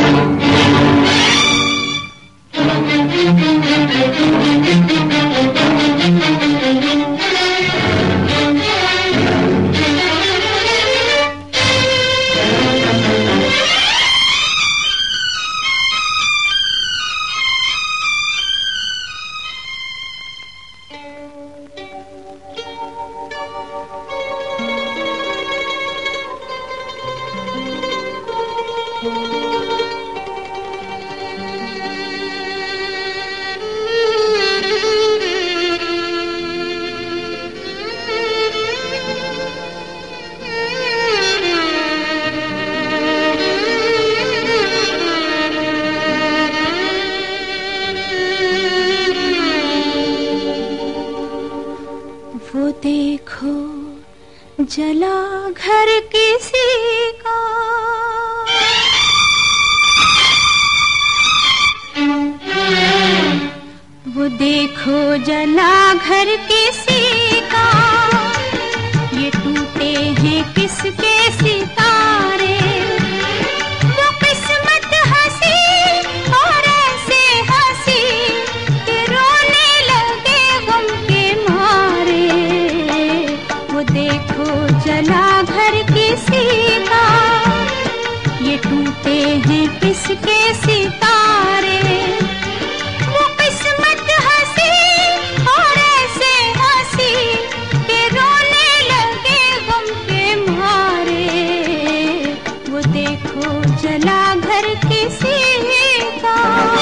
जला घर किसी का, वो देखो जला घर किसी का, ये टूटे हैं किसके सितारे, वो किस्मत हंसी और ऐसे हंसी कि रोने लगे गम के मारे, वो देखो जला घर किसी का, ये टूटे हैं किसके सितारे, वो किस्मत हंसी और ऐसे हंसी कि रोने लगे गम के मारे, वो देखो जला घर किसी का।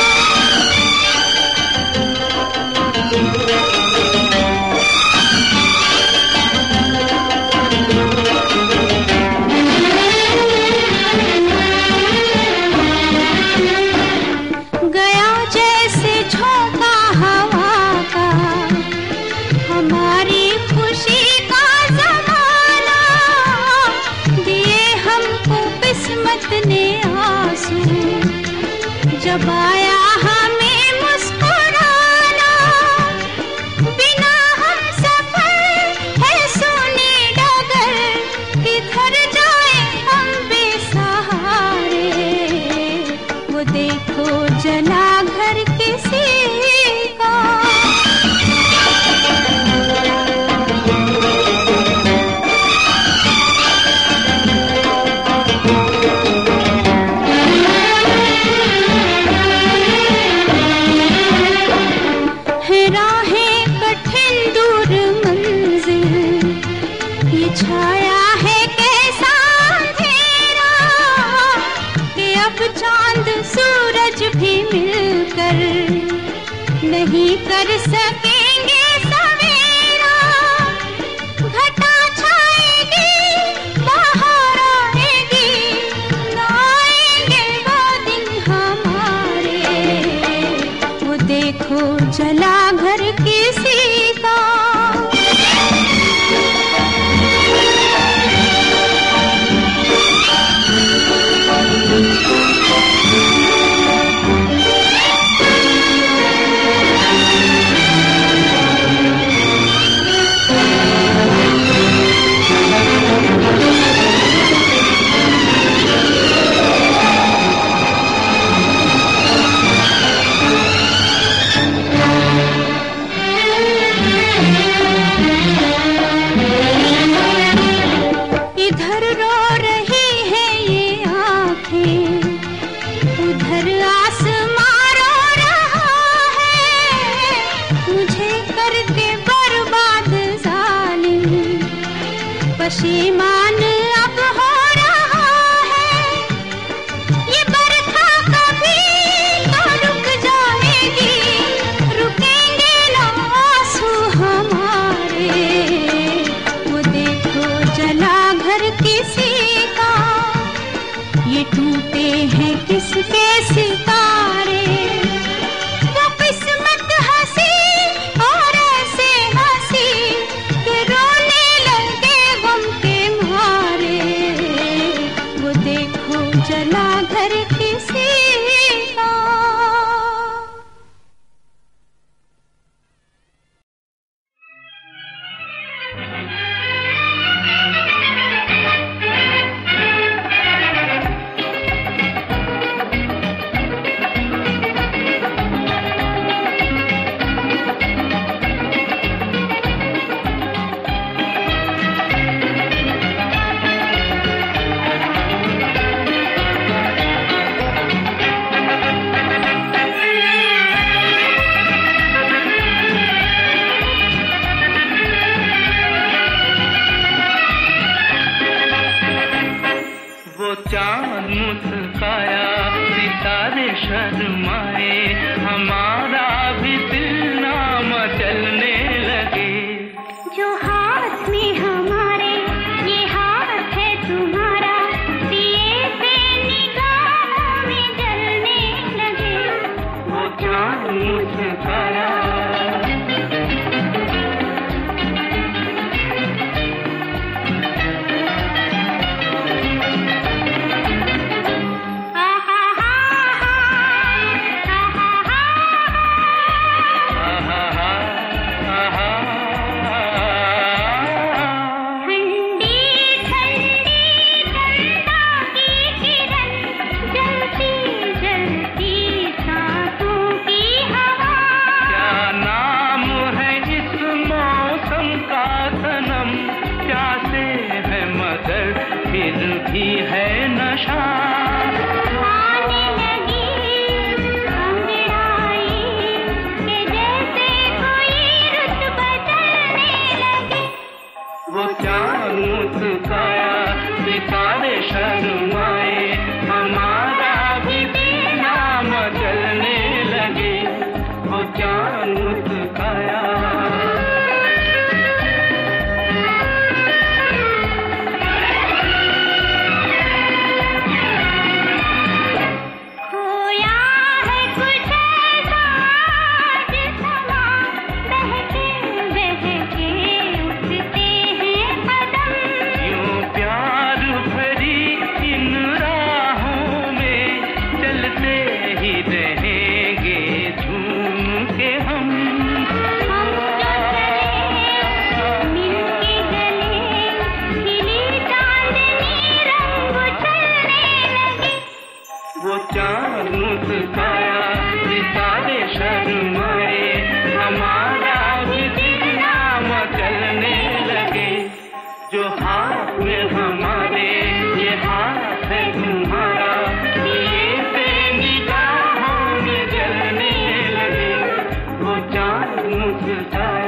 जब आया हमें मुस्कुराना, बिना हम सफर है सोनी डगर, किधर जाए हम बेसहारे, वो देखो जला घर किसी का। छाया है कैसा अंधेरा कि अब चांद सूरज भी मिलकर नहीं कर सकेंगे सवेरा, घटा छाएगी बाहर आएगी, ना आएंगे वो दिन हमारे, वो देखो जला घर किसी का। पशीमान अब हो रहा है, ये बरखा कभी तो रुक जाएगी, रुकेंगे ना आंसू हमारे, वो देखो जला घर किसी का, ये टूटे हैं किसके सितारे, वो किस्मत हंसी और ऐसे हंसी कि रोने लगे गम के मारे, वो देखो जला घर किसी का। सितारे शर्माए, हमारा भी दिल ना मचलने लगे। जो हाथ में हमारे ये हाथ है तुम्हारा, दिए से निगाहों में जलने लगे। वो चाँद मुस्कुराया, भी है नशा। आने लगी अंगड़ाई के जैसे कोई रुत बदलने लगे। वो चाँद मुस्कुराया, सितारे शर्माए, हमारा भी दिल ना मचलने लगे। वो चाँद मुस्कुराया, चाँद मुस्कुराया, सितारे शर्माए, हमारा भी दिल ना मचलने लगे। जो हाथ में हमारे ये हाथ है तुम्हारा, दिए से निगाहों में जलने लगे। वो चाँद मुस्कुराया,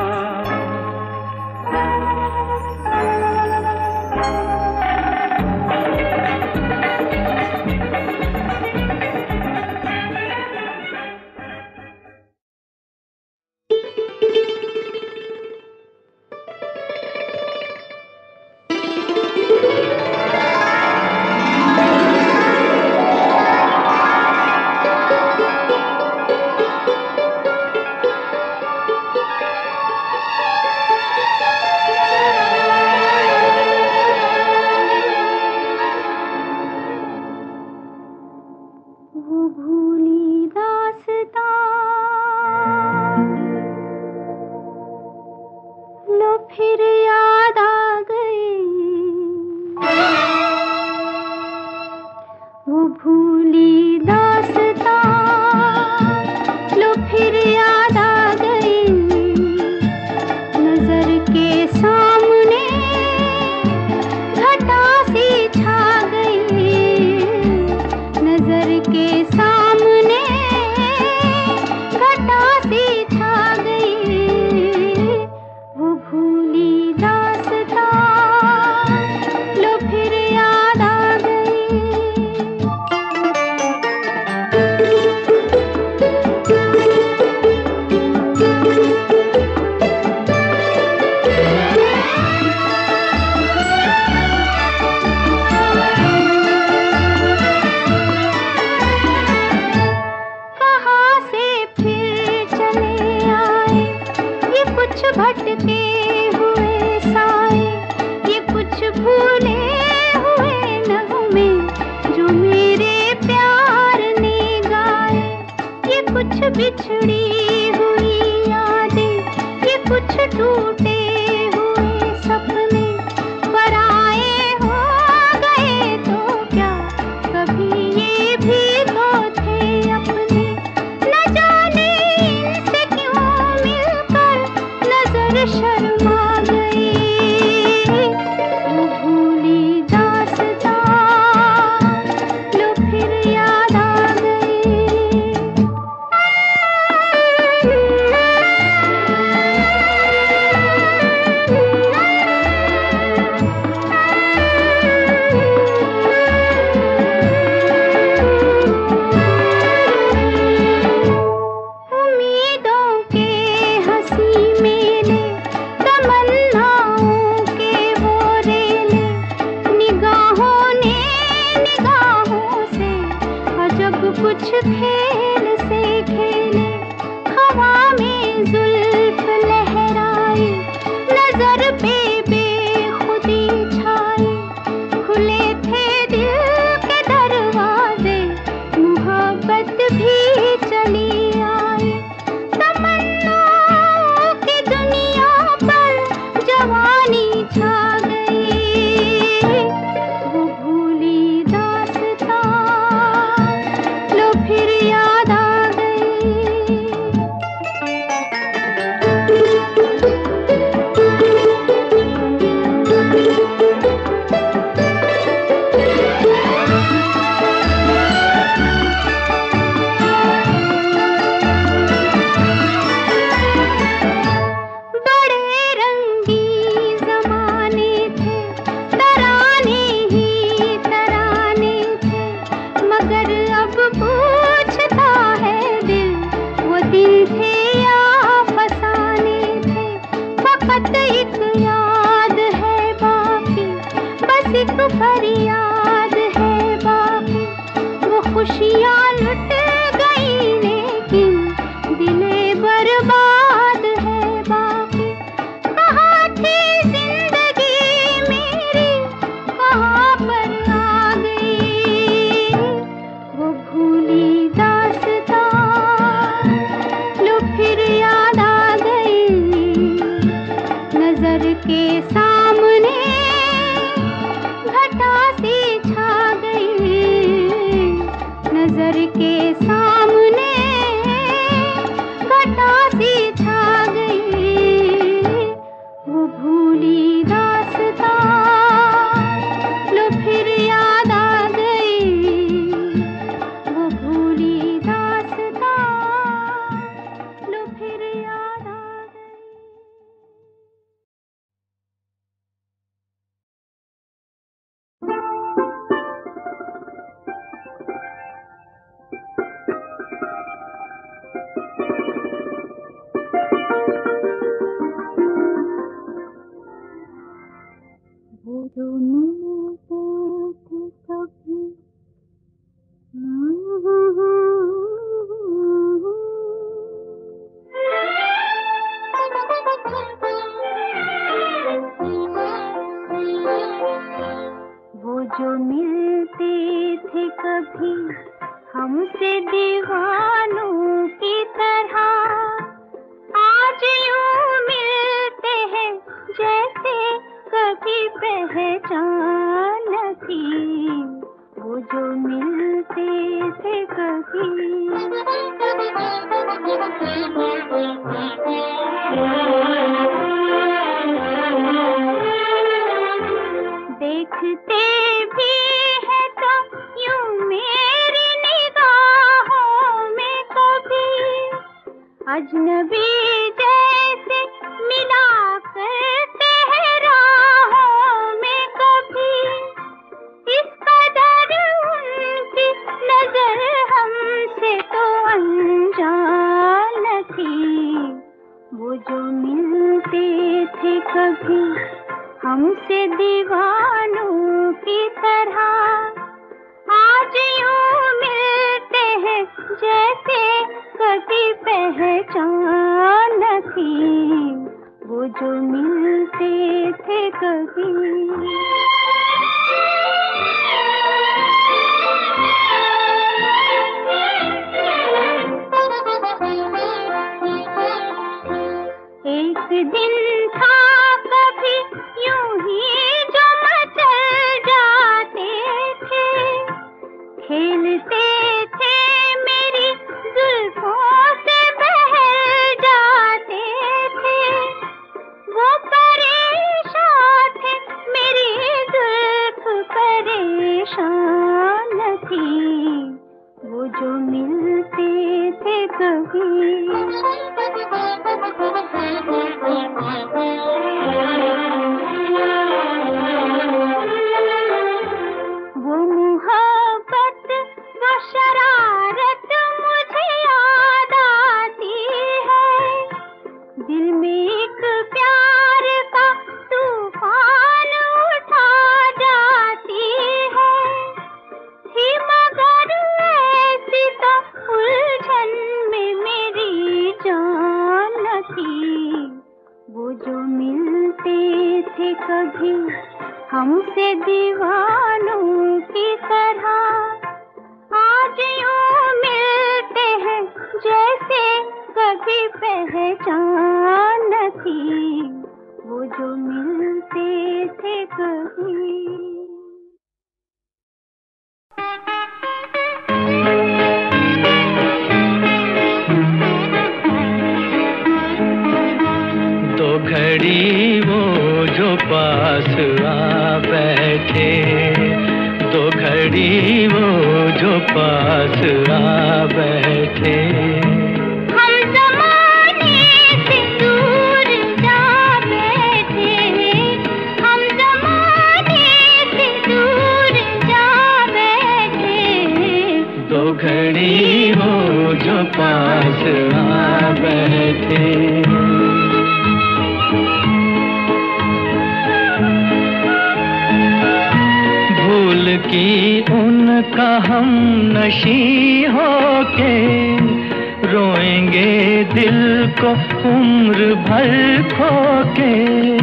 बिछड़ी हुई यादें, ये कुछ टूटे हुए सपने, पराए हो गए तो क्या कभी ये भी तो थे अपने। न जाने इनसे क्यों मिलकर नजर शर्मा गई, वो भूली दास्तां लो फिर याद आ गई। जब कुछ खेल से खेले, हवा में जुल्फ लहराए, नजर पे बेखुदी छाई, खुले थे दिल के दरवाजे, मोहब्बत भी चली आई। तमन्नाओं की दुनिया पर जवानी छा गई, वो भूली दास्तां लो फिर याद आ गई। बड़े रंगी जमाने थे, तराने ही तराने थे, मगर अब पूछता है दिल, वो दिन थे या फसाने थे। फकत एक याद है बाकी, बस एक फरियाद है बाकी, वो खुशियाँ लुट गई लेकिन दिले बर्बाद है बाकी। कहाँ थी जिंदगी मेरी, कहाँ पर आ गई, वो भूली दास्तां लो फिर याद आ गई। नजर के सामने घटा सी छा गई, नजर के सामने घटा सी छा गई, वो भूली दास्तां लो फिर याद आ गई, वो भूली दास्तां लो फिर याद आ गई। वो जो मिलते थे कभी, वो जो मिलते थे कभी हमसे दीवानों की तरह, आज यूं मिलते हैं जैसे कभी पहचान न थी। वो जो मिलते थे कभी, देखते भी है तो यूं मेरी निगाहों में कभी, अजनबी जैसे मिला करते हैं राहों में कभी। इस कदर उनकी नजर हमसे तो अनजान थी। वो जो मिलते थे कभी हमसे दीवानों की तरह, आज यूं मिलते हैं जैसे कभी पहचान न थी। वो जो मिलते थे कभी। एक दिन था कभी यूं ही जो मचल जाते थे, खेलते थे मेरी जुल्फों से बहल जाते थे। वो परेशान थे मेरी जुल्फ परेशान थी। वो जो मिलते थे कभी। वो मोहब्बत वो शरारत मुझे याद आती है। दिल में एक प्यार का तूफान उठा जाती है। थी मगर हमसे दीवानों की तरह आज यूं मिलते हैं जैसे कभी पहचान न थी वो जो मिलते थे कभी। दो घड़ी वो जो पास आ बैठे, दो घड़ी वो जो पास आ बैठे, हम ज़माने से दूर जा बैठे, हम ज़माने से दूर जा बैठे, दो घड़ी वो जो पास आ बैठे। की उनका हम नशी होके रोएंगे दिल को उम्र भर खोके,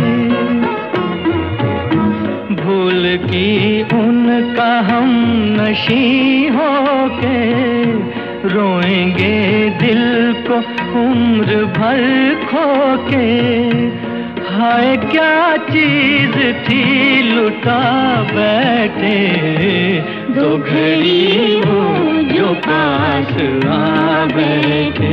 भूल की उनका हम नशी होके रोएंगे दिल को उम्र भर खोके। हाय क्या चीज थी लुटा बैठे, दो घड़ी वो जो पास आ बैठे।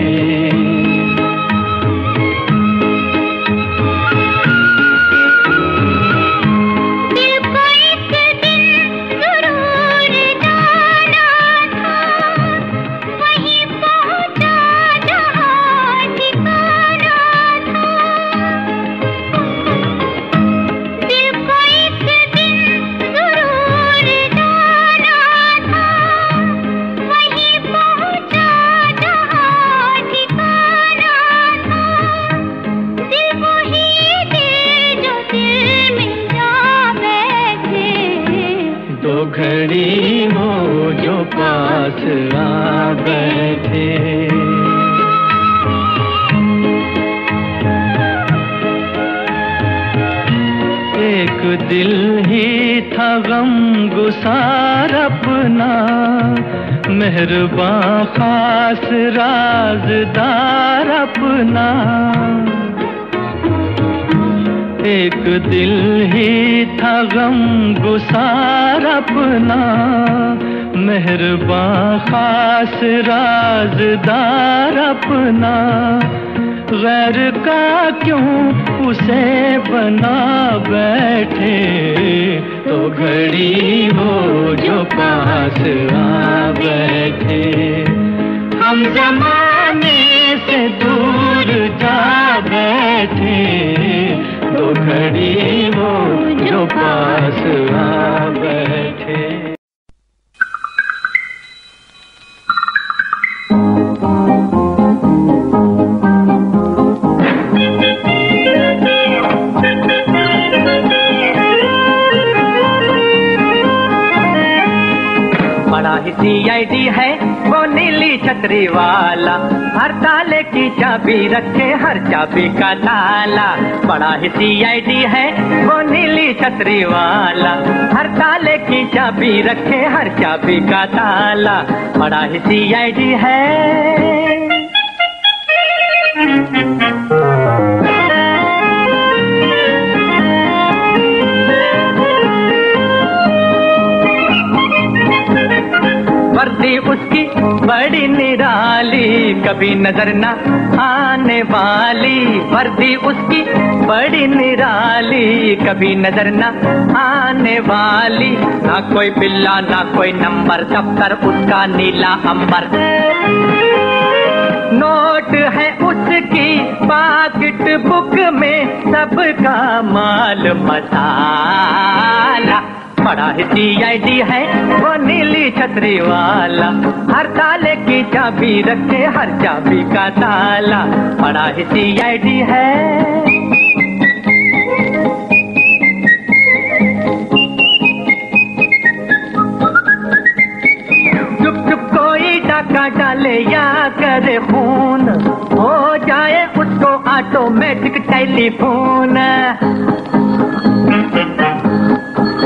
घड़ी वो जो पास आ बैठे, एक दिल ही था गम गुसार अपना, मेहरबान खास राज़दार अपना। एक दिल ही था गम गुसार अपना, मेहरबान खास राज़दार अपना। गैर का क्यों उसे बना बैठे, तो घड़ी वो जो पास आ बैठे। हम ज़माने से दूर जा बैठे, दो घड़ी वो जो पास आ बैठे। बड़ा ही CID है वो नीली छतरी वाला, हर ताले की चाबी रखे हर चाबी का ताला। बड़ा ही CID है वो नीली छतरी वाला, हर ताले की चाबी रखे हर चाबी का ताला। बड़ा ही CID है। वर्दी उसकी बड़ी निराली, कभी नजर न आने वाली। वर्दी उसकी बड़ी निराली, कभी नजर न आने वाली। ना कोई बिल्ला ना कोई नंबर, दफ्तर उसका नीला अंबर। नोट है उसकी पॉकेट बुक में, सबका माल मसाला। बड़ा ही CID है वो नीली छतरी वाला, हर ताले की चाबी रखे हर चाबी का ताला। बड़ा ही CID है। चुप चुप कोई डाका डाले या करे खून, हो जाए उसको ऑटोमेटिक टेलीफोन।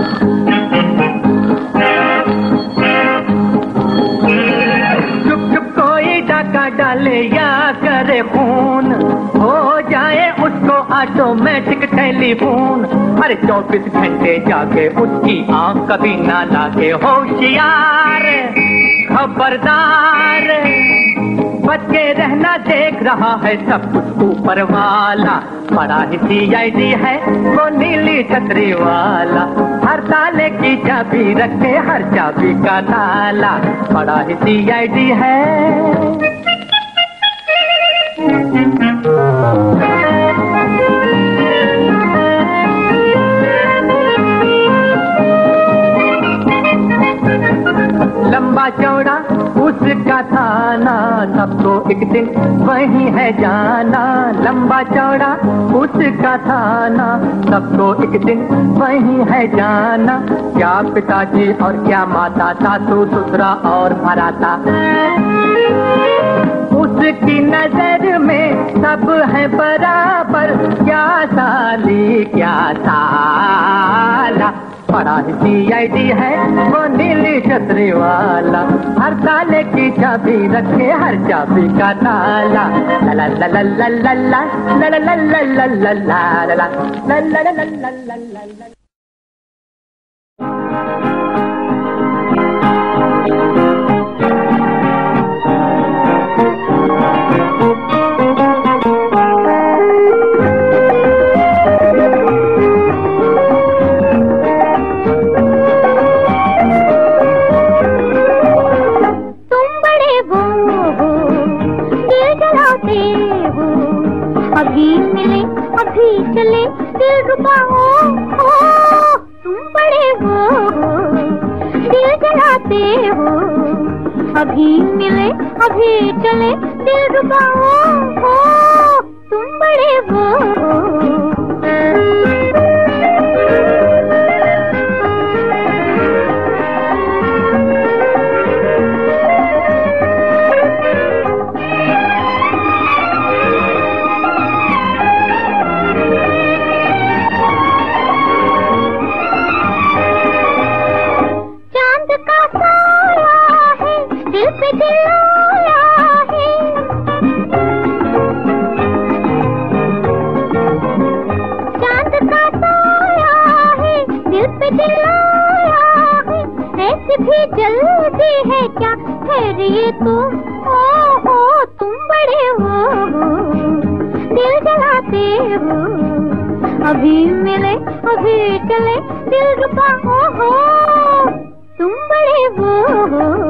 डाले या करे खून, हो जाए उसको ऑटोमेटिक टेलीफोन। हर 24 घंटे जाके उसकी आंख कभी ना लागे। होशियार खबरदार, बच के रहना, देख रहा है सब कुछ ऊपर वाला। बड़ा ही CID है वो नीली छतरी वाला, हर ताले की चाबी रखे हर चाबी का ताला। बड़ा ही CID है। लंबा चौड़ा उसका थाना, सबको एक दिन वही है जाना। लंबा चौड़ा उसका थाना, सबको एक दिन वही है जाना। क्या पिताजी और क्या माता, सासू ससुरा और भराता, उसकी नजर में सब है बराबर। क्या साली क्या साला, बड़ा ही CID है वो नीली छतरी वाला। हर ताले की चाबी रखे हर चाबी का ताला। ला ला ला ला ला ला ला ला ला ला ला ला ला ला ला ला ला ला। अभी मिले अभी चले दिल रुबा हो, तुम बड़े हो दिल जलाते हो। अभी मिले अभी चले दिल रुबा हो, तुम बड़े हो। जल्दी है क्या ठहरिए तो, हो तुम बड़े हो दिल जलाते हो। अभी मिले अभी चले दिल रुबा हो, तुम बड़े हो।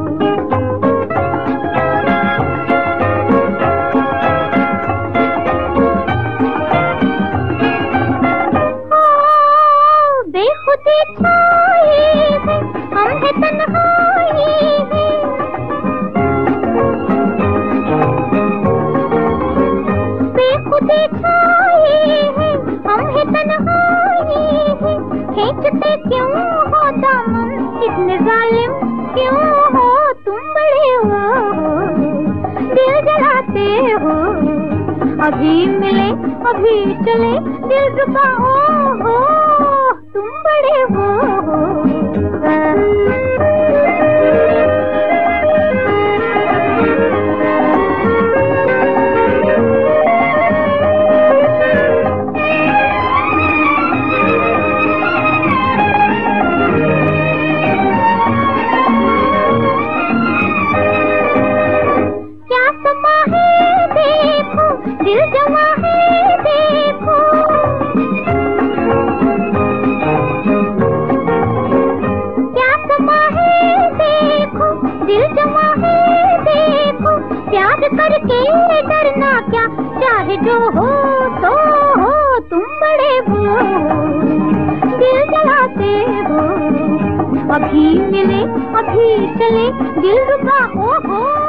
बेखुदी छाई है हम है तन्हाई है, बेखुदी छाई है हम है तन्हाई है। खींचते क्यों हो दामन इतने जालिम क्यों हो, तुम बड़े हो दिल जलाते हो। अभी मिले अभी चले दिल रुबा हो, तुम बड़े हो। क्या समा है देखो दिल जमा है देखो, दिल जमा है देखो। प्यार करके डरना क्या, चाहे जो हो तो हो, तुम बड़े हो दिल जलाते हो। अभी मिले अभी चले दिल रुबा हो।